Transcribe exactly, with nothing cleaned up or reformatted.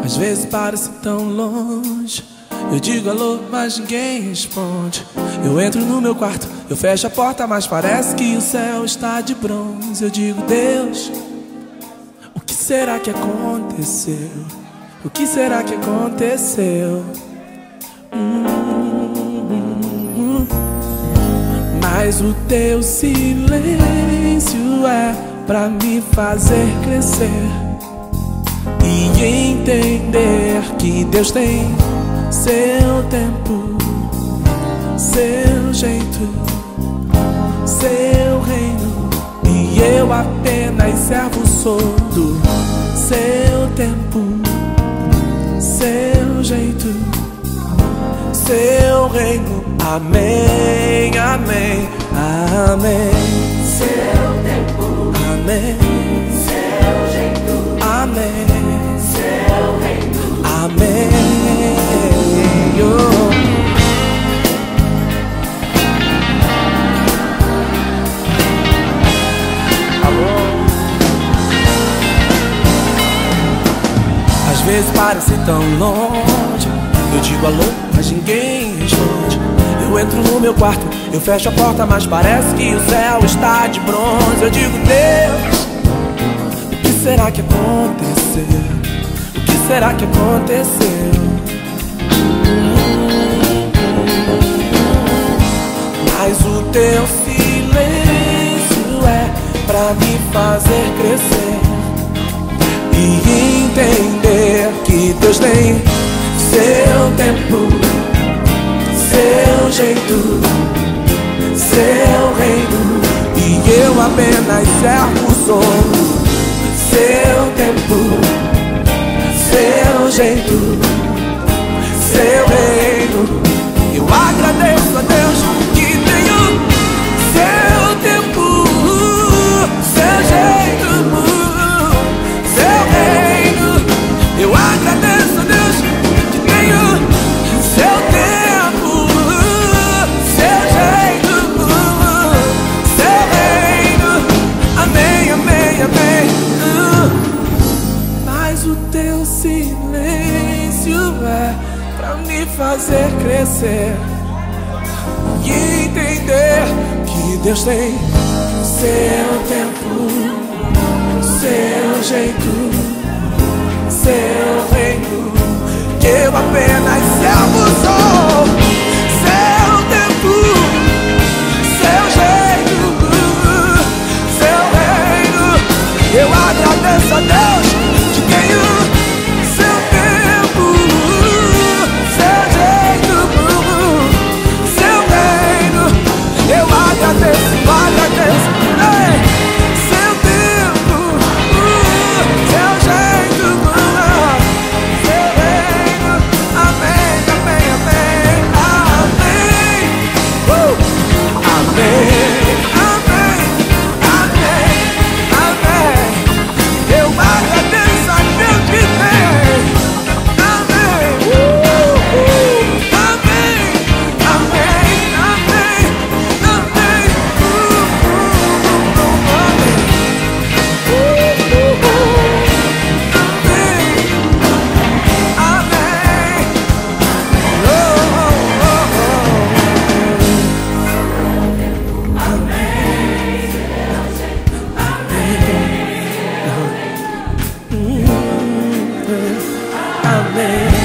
Às vezes parece tão longe. Eu digo alô, mas ninguém responde. Eu entro no meu quarto, eu fecho a porta, mas parece que o céu está de bronze. Eu digo, Deus, o que será que aconteceu? O que será que aconteceu? Hum, hum, hum. Mas o teu silêncio é pra me fazer crescer e entender que Deus tem seu tempo, seu jeito, seu reino, e eu apenas servo sou do seu tempo, seu jeito, seu reino. Amém, amém, amém. Seu tempo, amém, seu jeito, amém, seu reino, amém. Oh. Às vezes parece tão longe. Eu digo alô, mas ninguém responde. Eu entro no meu quarto, eu fecho a porta, mas parece que o céu está de bronze. Eu digo, Deus, o que será que aconteceu? O que será que aconteceu? Mas o teu silêncio é pra me fazer crescer e entender que Deus tem seu tempo, seu jeito, seu reino, e eu apenas servo sou. Seu tempo, seu jeito, seu reino. Eu agradeço a Deus que tenho seu tempo, seu jeito, seu reino. Eu agradeço a Deus que tenho seu tempo, seu jeito, seu reino. Amém, amém, amém. Mas o teu silêncio é pra me fazer crescer e entender que Deus tem seu tempo, seu jeito, seu reino, que eu apenas servo sou. Seu tempo, seu jeito, seu reino. Eu agradeço a Deus que tenho seu tempo, seu jeito, seu reino. Eu agradeço, agradeço, ei. Seu tempo, seu jeito, seu reino. Amém, amém, amém, amém. Uh! Amém, amém, amém, amém. Eu agradeço a Deus que tem. Amém, uh, uh, amém, amém, amém, amém, uh, uh, uh, amém, uh, uh, uh, amém, amém, oh, oh, oh, amém, amém.